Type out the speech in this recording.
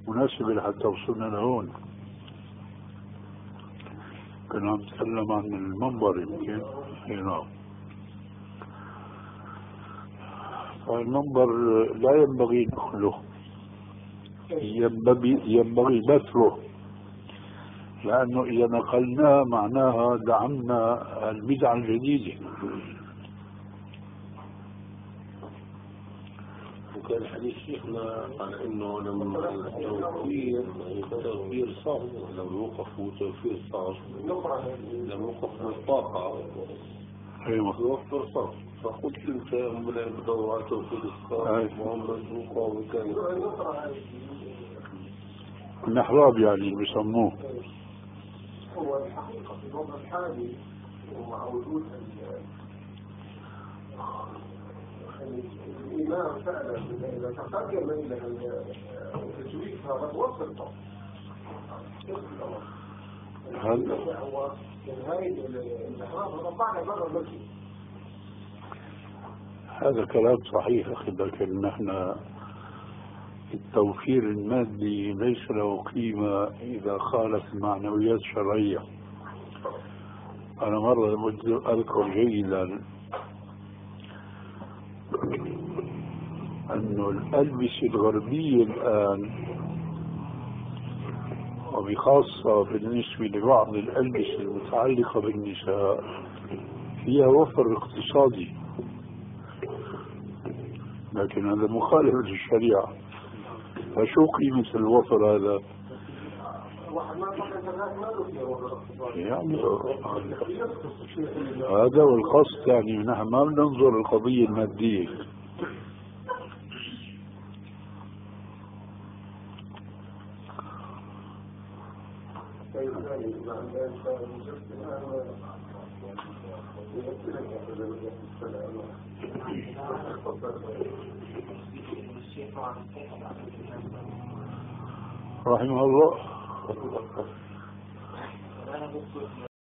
مناسبة لحتى وصلنا لهون. كنا عم نتكلم عن المنبر يمكن. نعم. فالمنبر لا ينبغي نقله، ينبغي بثره، لأنه إذا نقلناه معناها دعمنا البدعة الجديدة. وكان حديث شيخنا على انه لما التوفير صعب، لما يوقفوا توفير صعب، لما يوقفوا الطاقة يوفر صعب. فقلت انت هم لا يبدأوا على توفير الصعب وهم الزوقة وكان المحراب يعني بيسموه. هو الحقيقة في الوضع الحالي ومع وجود الإمام فعلا إذا تقدم إلى التجويد هذا وصل هو نهاية الإحرام هذا بعد برا المسجد. هذا كلام صحيح أخي، لكن نحن التوفير المادي ليس له قيمة إذا خالف المعنويات الشرعية. أنا مرة أذكر جيدا أن الألبسة الغربية الآن، وبخاصة بالنسبة لبعض الألبسة المتعلقة بالنساء، فيها وفر اقتصادي، لكن هذا مخالف للشريعة. فشو قيمة الوفر هذا؟ يعني هذا هو القصد، يعني نحن ما بننظر القضية المادية. رحمه الله.